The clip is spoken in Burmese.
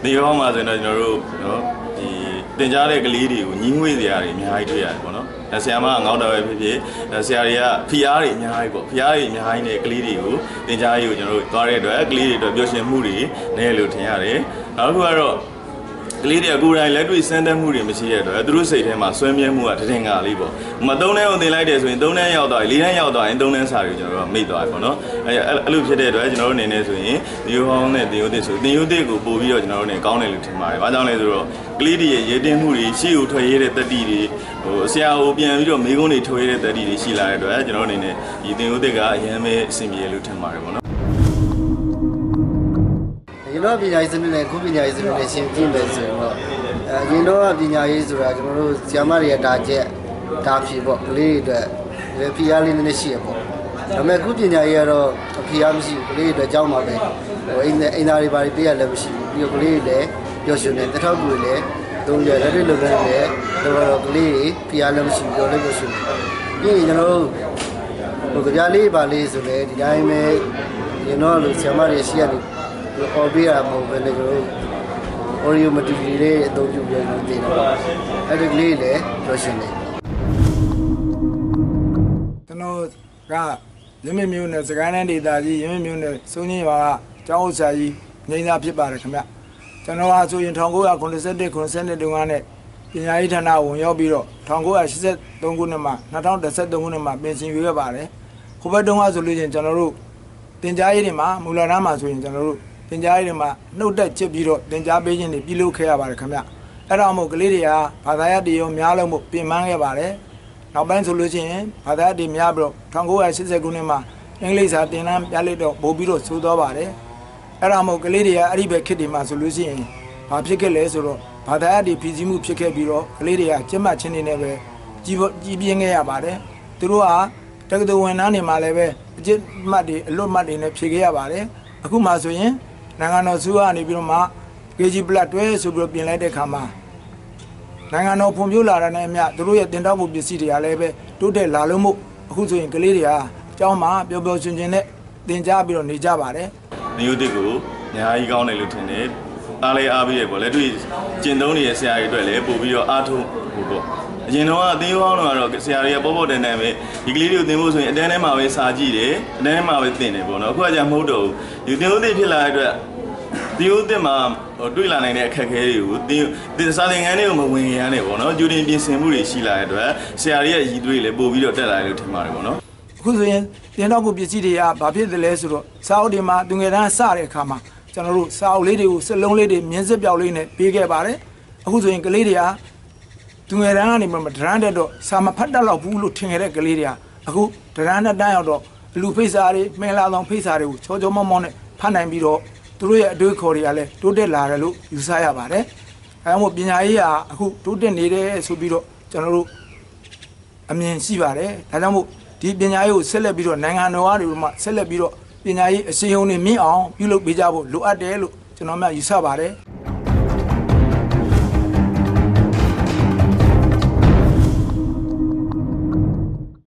ဒီဟောင်းမှာဆိုရင်တော့ကျွန်တော်တို့နော်ဒီတင်ကြားတဲ့ကလေးတွေကိုညီးငွေ့စရာတွေအများကြီးတွေ့ရတယ်ပေါ့နော်ဆရာမကငေါ့တော်ပဲဖြစ်ဖြစ်ဆရာတွေကဖီအားတွေအများကြီးပေါ့ဖီအားတွေအများကြီးနဲ့ကလေးတွေကိုတင်ကြားရေးကိုကျွန်တော်တို့သွားတဲ့အတွက်ကလေးတွေအတွက်ပျော်ရွှင်မှုတွေနဲ့လို့ထင်ရတယ်နောက်တစ်ခုကတော့ကလေးတွေကိုယ်တိုင်လက်တွေ့စမ်းသပ်မှုတွေမရှိတဲ့အတွက်သူတို့စိတ်ထဲမှာဆွဲမြဲမှုကတည်ငါလေးပေါ့မ3တန်းကိုတင်လိုက်တယ်ဆိုရင်3တန်းရောက်သွားပြီ4တန်းရောက်သွားရင်3တန်းစာတွေကိုကျွန်တော်တို့မိတ်သွားပြီပေါ့နော်အဲ့လိုဖြစ်တဲ့အတွက်ကျွန်တော်တို့အနေနဲ့ဆိုရင်ဒီဟောင်းနဲ့တင်ယိုတစ်ဆိုတင်ယိုတစ်ကိုပို့ပြီးတော့ကျွန်တော်တို့အနေကောင်းတယ်လို့ထင်ပါတယ်။ဘာကြောင့်လဲဆိုတော့ကလေးတွေရဲ့ရေတင်းမှုတွေရှေ့ကိုထွက်ရဲတဲ့တက်တီတွေဆရာကိုပြန်ပြီးတော့မိကုန်းတွေထွက်ရဲတဲ့တက်တီတွေရှိလာတဲ့အတွက်ကျွန်တော်တို့အနေနဲ့ဒီတင်ယိုတစ်ကအရင်ပဲအဆင်ပြေလို့ထင်ပါတယ်ပေါ့နော်ရင်တော့ပညာရေးစနစ်နဲ့ခုပညာရေးစနစ်နဲ့ရှင်းပြမယ်ဆိုရင်တော့ရင်တော့ပညာရေးဆိုတာကျွန်တော်တို့ဆရာမတွေရဲ့ဒါချက်ဒါဖြေပေါ့ကလေးတွေအတွက်ဖီအားလေးနည်းနည်းရှိရပေါ့ဒါပေမဲ့ခုပညာရေးကတော့ဖီအားမရှိဘူးကလေးတွေအတွက်ကြောင်းပါပဲအိမ်သားတွေဘာတွေပြရလည်းမရှိဘူးပြီးတော့ကလေးတွေလည်းပျော်ရွှင်နေတထောက်ကူတွေလည်းသုံးရလက်တွေ့လုပ်နေတယ်တော့ကလေးတွေဖီအားလည်းမရှိဘူးတော့လည်းပျော်ရွှင်နေပြီးရင်ကျွန်တော်တို့ကြပြလေးပါလေးဆိုလည်းဒီတိုင်းပဲရင်တော့လို့ဆရာမတွေရှိရတယ်အော်ပေးရမဟုတ်ပဲလေကျွန်တော်အော်ရီယိုမတီဗီလေးအသုံးပြုပြီးတော့တင်တော့အဲ့ဒီကလေးလည်းပြောရှင်နေကျွန်တော်ကရင်းမြမျိုးနဲ့စကိုင်းတိုင်းဒေသကြီးရင်းမြမျိုးနဲ့စုံချင်းရွာကကျောင်းဥစ္စာကြီးငိမ့်သားဖြစ်ပါတယ်ခင်ဗျကျွန်တော်ကဆိုရင်1991 92တုန်းကနဲ့ပညာရေးဌာနဝင်ရောက်ပြီးတော့1983ခုနှစ်မှာ2013ခုနှစ်မှာပြင်ဆင်ရွေးခဲ့ပါတယ်ခုဘက်တုန်းကဆိုလို့ချင်းကျွန်တော်တို့တင်ကြားရေးတွေမှာမူလတန်းမှာဆိုရင်ကျွန်တော်တို့တင်ကြားရေးတွေမှာနှုတ်တက်ချစ်ပြီးတော့တင်ကြားပေးခြင်းတွေပြုလုပ်ခဲ့ရပါတယ်ခင်ဗျအဲ့တော့မို့ကလေးတွေကဘာသာရပ်တွေရောများလို့မို့ပြင်ပန်းခဲ့ပါတယ်နောက်ပိုင်းဆိုလို့ရှိရင်ဘာသာရပ်တွေများပြီးတော့1980ခုနှစ်မှာအင်္ဂလိပ်စာသင်တန်းပြလိုက်တော့ပို့ပြီးတော့ဆိုသွားပါတယ်အဲ့တော့မို့ကလေးတွေကအဲ့ဒီဘက်ခေတ်တွေမှာဆိုလို့ရှိရင်ဘာဖြစ်ခဲ့လဲဆိုတော့ဘာသာရပ်တွေဖြည့်ဆည်းမှုဖြစ်ခဲ့ပြီးတော့ကလေးတွေကကျင့်မှတ်ခြင်းတွေနဲ့ပဲကြီးပြင်းခဲ့ရပါတယ်သူတို့ကတက္ကသိုလ်ဝန်ထမ်းတွေမှာလည်းပဲအကျင့်မှတ်တွေအလွတ်မှတ်တွေနဲ့ဖြည့်ခဲ့ရပါတယ်အခုမှဆိုရင်နိုင်ငံတော်စုကနေပြီးတော့မှ KG+ တွဲဆိုပြီးတော့ပြင်လိုက်တဲ့ခါမှာနိုင်ငံတော်ဖွံ့ဖြိုးလာတဲ့အမြသူတို့ရဲ့တင်တောက်မှုပစ္စည်းတွေကလည်းပဲတိုးတက်လာလို့မို့အခုဆိုရင်ကလေးတွေဟာအကျောင်းမှာပျော်ပျော်ရွှင်ရွှင်နဲ့တင်ကြားပြီးတော့နေကြပါတယ်။မျိုးတစ်ကိုအများကြီးကောင်းတယ်လို့ထင်တယ်။အားလေးအားပြီးရပေါ့လက်တွေ့ကျင့်သုံးနေတဲ့ဆရာတွေအတွက်လည်းပို့ပြီးတော့အားထုတ်ဖို့ပေါ့အရင်တော့အသေးဟောင်းတော့ဆရာတွေကပေါ့တန်တန်ပဲဒီကလေးတွေကိုသင်ဖို့ဆိုရင်အတန်းထဲမှာပဲစာကြည့်တယ်အတန်းထဲမှာပဲသင်တယ်ပေါ့နော်အခုကကြာမဟုတ်တော့ဘူးဒီသင်ဦးသစ်ဖြစ်လာတဲ့အတွက်သင်ဦးသစ်မှာတွေ့လာနိုင်တဲ့အခက်အခဲတွေကိုသင်စာသင်ခန်းတွေကိုမဝင်ရနဲ့ပေါ့နော်ကြိုတင်ပြင်ဆင်မှုတွေရှိလာတဲ့အတွက်ဆရာတွေရဲ့ရည်သွေးလည်းပို့ပြီးတော့တက်လာတယ်လို့ထင်ပါတယ်ပေါ့နော်အခုဆိုရင်တင်တော့ကိုပစ္စည်းတွေကဘာဖြစ်တယ်လဲဆိုတော့စာအုပ်တွေမှာသူငယ်တန်းစတဲ့အခါမှာကျွန်တော်တို့စာအုပ်လေးတွေကိုစက်လုံးလေးတွေမြင်းစစ်ပြောက်လေးနဲ့ပေးခဲ့ပါတယ်အခုဆိုရင်ကလေးတွေကသူငယ်တန်းကနေမှဒရန်တက်တော့စာမဖတ်တတ်တော့ဘူးလို့ထင်ခဲ့တဲ့ကလေးတွေကအခုဒရန်နဲ့တန်းရောက်တော့လူဖိတ်စာတွေမင်းလာဆောင်ဖိတ်စာတွေကိုချောချောမောမောနဲ့ဖတ်နိုင်ပြီးတော့သူတို့ရဲ့အတွေးခေါ်တွေကလည်းတိုးတက်လာတယ်လို့ယူဆရပါတယ်အဲဒါမို့ပညာရေးကအခုတိုးတက်နေတယ်ဆိုပြီးတော့ကျွန်တော်တို့အမြင်ရှိပါတယ်ဒါကြောင့်မို့ဒီပညာရေးကိုဆက်လက်ပြီးတော့နိုင်ငံတော်အားတွေမှဆက်လက်ပြီးတော့ပညာရေးအစီအုံတွေမြင့်အောင်ပြုလုပ်ပေးကြဖို့လိုအပ်တယ်လို့ကျွန်တော်မှယူဆပါတယ်